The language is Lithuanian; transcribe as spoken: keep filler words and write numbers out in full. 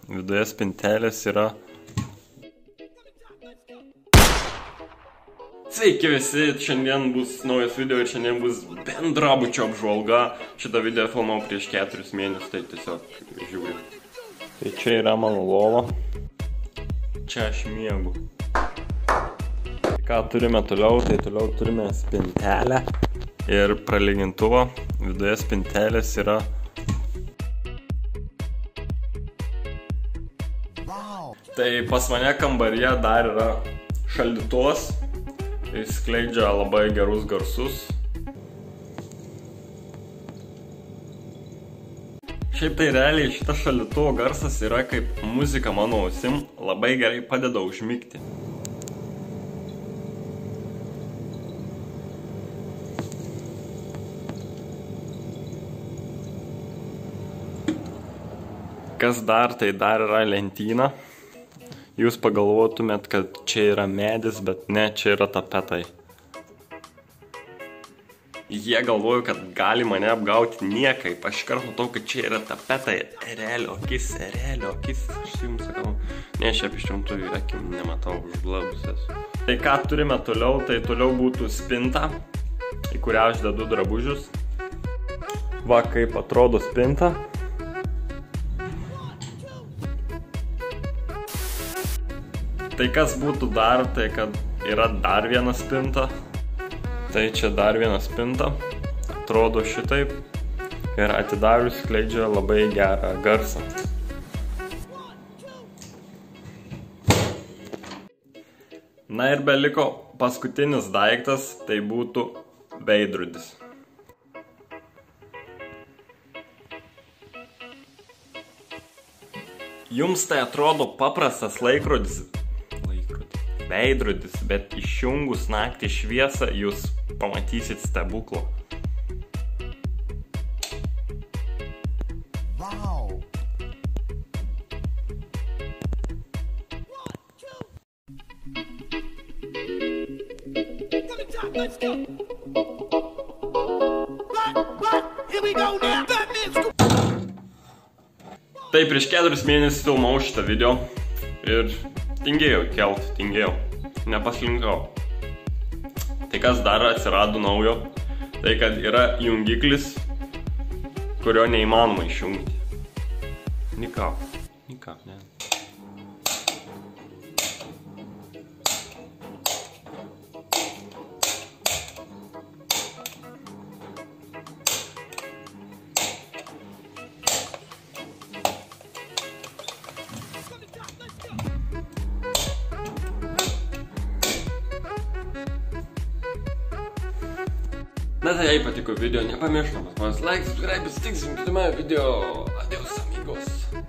viduje spintelės yra... Sveiki visi, šiandien bus naujas video ir šiandien bus bendrabučio apžvalga. Šitą video filmau prieš keturis mėnesius, tai tiesiog žiūriu. Tai čia yra mano lova. Čia aš miegu. Ką turime toliau, tai toliau turime spintelę ir pralygintuvą. Viduje spintelės yra... Tai pas mane kambaryje dar yra šaldytuvas. Jis skleidžia labai gerus garsus. Šiaip tai realiai šitas šaldytuvo garsas yra kaip muzika mano ausim, labai gerai padeda užmigti. Kas dar, tai dar yra lentyna. Jūs pagalvotumėt, kad čia yra medis, bet ne, čia yra tapetai. Jie galvoju, kad gali mane apgauti niekaip. Aš iškart matau, kad čia yra tapetai. Erelio akis, erelio akis. Aš jums sakau, ne, šiaip iš rimtųjų akim nematau užglabusias. Tai ką turime toliau, tai toliau būtų spinta, į kurią aš dedu drabužius. Va, kaip atrodo spinta. Tai kas būtų dar, tai kad yra dar viena spinta. Tai čia dar viena spinta. Atrodo šitaip. Ir atidarius skleidžia labai gerą garsą. Na ir beliko paskutinis daiktas, tai būtų veidrodis. Jums tai atrodo paprastas laikrodis. Veidrodis, bet išjungus naktį šviesą jūs pamatysit stebuklą. Wow. Tai prieš keturis mėnesius filmau šitą video ir tingėjau kelt, tingėjau, nepaslinkau. Tai kas dar atsirado naujo, tai kad yra jungiklis, kurio neįmanoma išjungti. Nikau, nikau, ne. Na tai jei patiko video, nepamirštamas, like, subscribe, sutiksim kitame video. Adios amigos.